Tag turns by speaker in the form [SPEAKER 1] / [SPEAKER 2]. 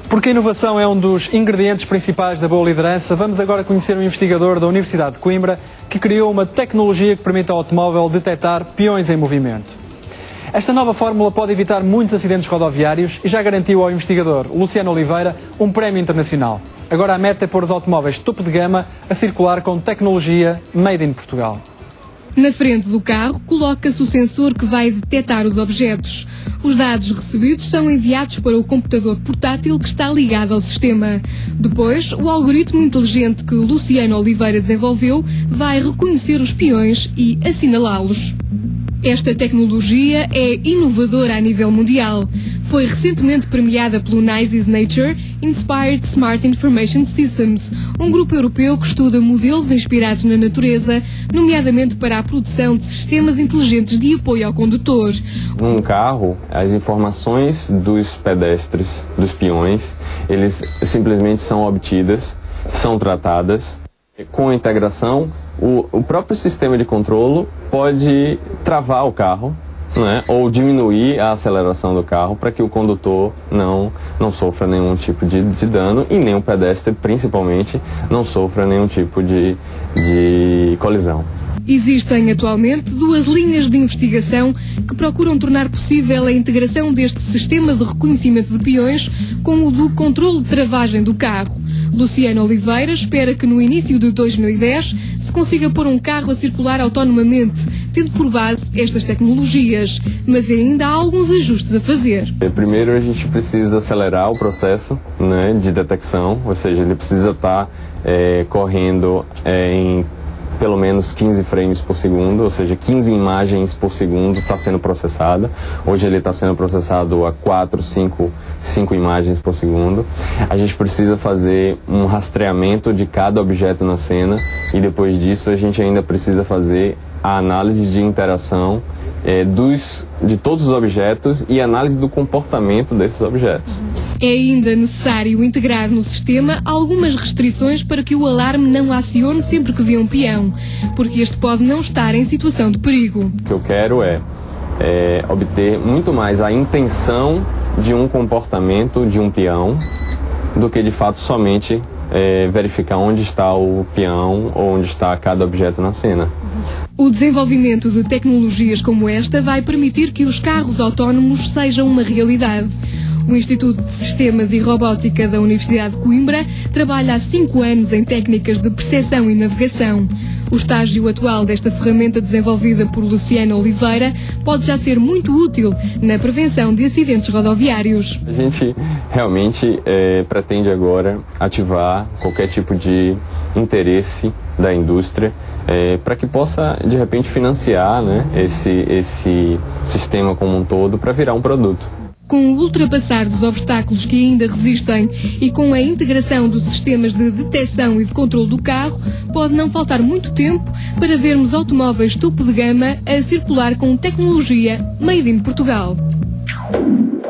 [SPEAKER 1] Porque a inovação é um dos ingredientes principais da boa liderança, vamos agora conhecer um investigador da Universidade de Coimbra que criou uma tecnologia que permite ao automóvel detectar peões em movimento. Esta nova fórmula pode evitar muitos acidentes rodoviários e já garantiu ao investigador Luciano Oliveira um prémio internacional. Agora a meta é pôr os automóveis topo de gama a circular com tecnologia made in Portugal.
[SPEAKER 2] Na frente do carro coloca-se o sensor que vai detectar os objetos. Os dados recebidos são enviados para o computador portátil que está ligado ao sistema. Depois, o algoritmo inteligente que Luciano Oliveira desenvolveu vai reconhecer os peões e assinalá-los. Esta tecnologia é inovadora a nível mundial. Foi recentemente premiada pelo NICE's Nature Inspired Smart Information Systems, um grupo europeu que estuda modelos inspirados na natureza, nomeadamente para a produção de sistemas inteligentes de apoio ao condutor.
[SPEAKER 3] Num carro, as informações dos pedestres, dos peões, eles simplesmente são obtidas, são tratadas. Com a integração, o próprio sistema de controle pode travar o carro, né, ou diminuir a aceleração do carro para que o condutor não sofra nenhum tipo de dano e nem o pedestre, principalmente, não sofra nenhum tipo de colisão.
[SPEAKER 2] Existem atualmente duas linhas de investigação que procuram tornar possível a integração deste sistema de reconhecimento de peões com o do controle de travagem do carro. Luciano Oliveira espera que no início de 2010 se consiga pôr um carro a circular autonomamente, tendo por base estas tecnologias, mas ainda há alguns ajustes a fazer.
[SPEAKER 3] Primeiro a gente precisa acelerar o processo, né, de detecção, ou seja, ele precisa estar correndo em pelo menos 15 frames por segundo, ou seja, 15 imagens por segundo está sendo processada. Hoje ele está sendo processado a 5 imagens por segundo. A gente precisa fazer um rastreamento de cada objeto na cena e depois disso a gente ainda precisa fazer a análise de interação de todos os objetos e análise do comportamento desses objetos.
[SPEAKER 2] É ainda necessário integrar no sistema algumas restrições para que o alarme não acione sempre que vê um peão, porque este pode não estar em situação de perigo.
[SPEAKER 3] O que eu quero é obter muito mais a intenção de um comportamento de um peão do que de fato somente verificar onde está o peão ou onde está cada objeto na cena.
[SPEAKER 2] O desenvolvimento de tecnologias como esta vai permitir que os carros autónomos sejam uma realidade. O Instituto de Sistemas e Robótica da Universidade de Coimbra trabalha há 5 anos em técnicas de percepção e navegação. O estágio atual desta ferramenta desenvolvida por Luciano Oliveira pode já ser muito útil na prevenção de acidentes rodoviários.
[SPEAKER 3] A gente realmente pretende agora ativar qualquer tipo de interesse da indústria para que possa, de repente, financiar, né, esse sistema como um todo para virar um produto.
[SPEAKER 2] Com o ultrapassar dos obstáculos que ainda resistem e com a integração dos sistemas de detecção e de controle do carro, pode não faltar muito tempo para vermos automóveis topo de gama a circular com tecnologia made in Portugal.